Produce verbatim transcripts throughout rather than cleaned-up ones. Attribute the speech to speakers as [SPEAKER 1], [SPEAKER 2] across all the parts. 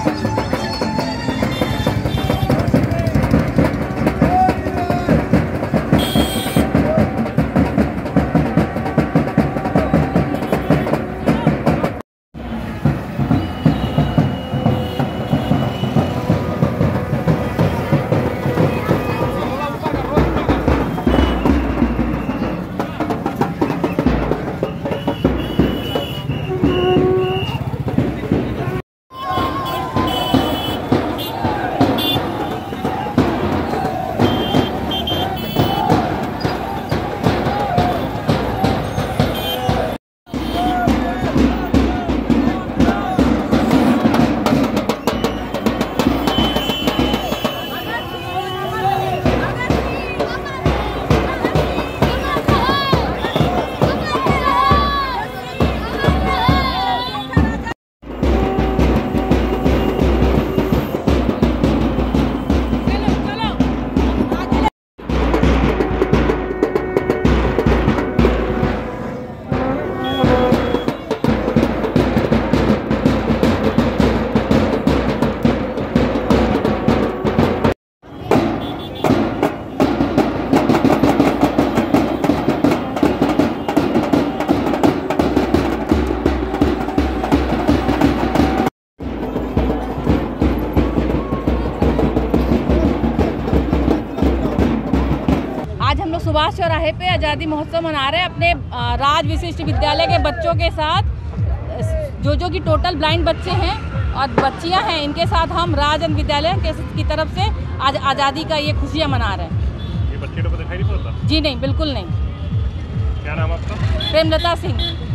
[SPEAKER 1] सुभाष चौराहे पे आज़ादी महोत्सव मना रहे हैं अपने राज विशिष्ट विद्यालय के बच्चों के साथ। जो जो कि टोटल ब्लाइंड बच्चे हैं और बच्चियां हैं, इनके साथ हम राज विद्यालय के की तरफ से आज आज़ादी का ये खुशियां मना रहे हैं।
[SPEAKER 2] ये बच्चे लोग को दिखाई नहीं पड़ता?
[SPEAKER 1] जी नहीं, बिल्कुल नहीं।
[SPEAKER 2] क्या नाम आपका?
[SPEAKER 1] प्रेमलता सिंह।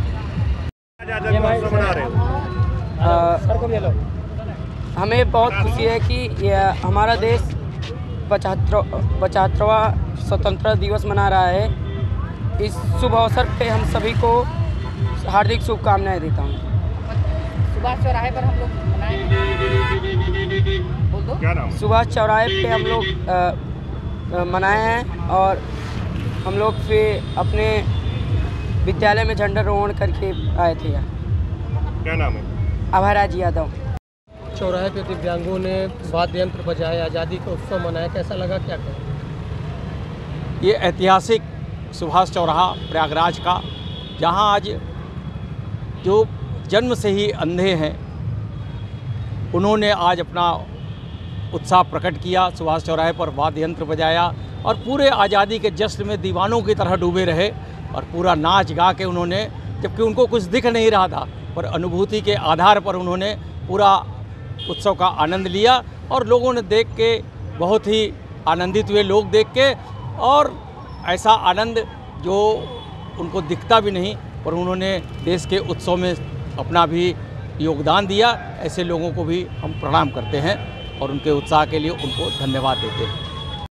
[SPEAKER 2] आज़ादी महोत्सव मना रहे हो?
[SPEAKER 3] हमें बहुत खुशी है कि हमारा देश पचहत्तर पचहत्तरवां स्वतंत्रता दिवस मना रहा है। इस शुभ अवसर पे हम सभी को हार्दिक शुभकामनाएं देता हूँ।
[SPEAKER 1] सुभाष चौराहे पर हम लोग मनाए बोल दो।
[SPEAKER 2] क्या नाम?
[SPEAKER 3] सुभाष चौराहे पे हम लोग मनाए हैं और हम लोग फिर अपने विद्यालय में झंडारोहण करके आए थे यहाँ।
[SPEAKER 2] क्या नाम है?
[SPEAKER 3] अभयराज यादव।
[SPEAKER 4] चौराहे पे दिव्यांगों ने वाद्य यंत्र बजाए, आज़ादी का उत्सव मनाया, कैसा लगा, क्या कहें?
[SPEAKER 5] ये ऐतिहासिक सुभाष चौराहा प्रयागराज का, जहां आज जो जन्म से ही अंधे हैं उन्होंने आज अपना उत्साह प्रकट किया। सुभाष चौराहे पर वाद्य यंत्र बजाया और पूरे आज़ादी के जश्न में दीवानों की तरह डूबे रहे और पूरा नाच गा के उन्होंने, जबकि उनको कुछ दिख नहीं रहा था, पर अनुभूति के आधार पर उन्होंने पूरा उत्सव का आनंद लिया और लोगों ने देख के बहुत ही आनंदित हुए, लोग देख के, और ऐसा आनंद जो उनको दिखता भी नहीं, पर उन्होंने देश के उत्सव में अपना भी योगदान दिया। ऐसे लोगों को भी हम प्रणाम करते हैं और उनके उत्साह के लिए उनको धन्यवाद देते हैं।